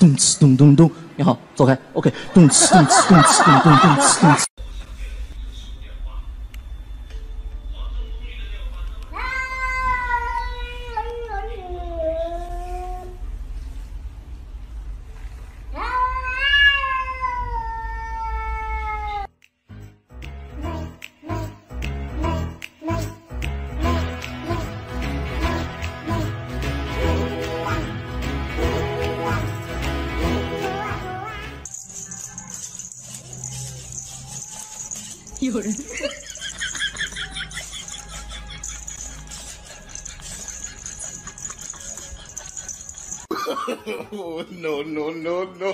咚哧咚咚咚，你好，走开。OK， 咚哧咚哧咚哧咚咚咚哧咚哧。 有人。 No, no, no, no.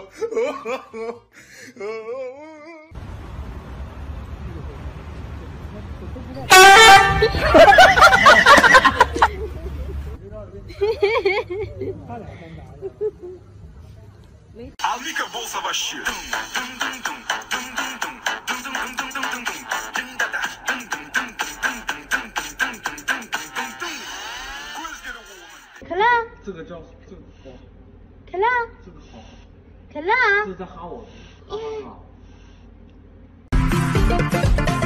可乐， 这个叫这个好， 可乐， 这个好， 可乐， 这是在哈我，哈哈哈。